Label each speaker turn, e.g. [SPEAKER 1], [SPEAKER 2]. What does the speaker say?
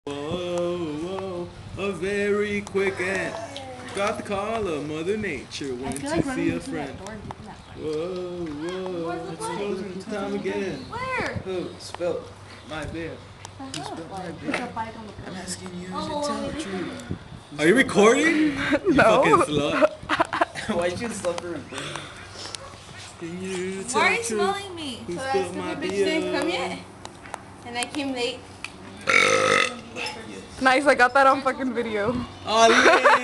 [SPEAKER 1] Whoa, a very quick ant. Got the call of Mother Nature. Went to see a friend. Whoa, it's closing time again.
[SPEAKER 2] Where?
[SPEAKER 1] Who spilt my beer? Who spilt my beer? I'm asking you to tell the truth. Are you recording? You fucking slut.
[SPEAKER 3] Why'd you stop the recording?
[SPEAKER 2] Why are you smelling me?
[SPEAKER 1] Who
[SPEAKER 4] So that
[SPEAKER 1] spilt my
[SPEAKER 4] stupid bitch didn't come
[SPEAKER 1] beer?
[SPEAKER 4] yet. And I came late.
[SPEAKER 5] Nice, I got that on fucking video.
[SPEAKER 1] Oh,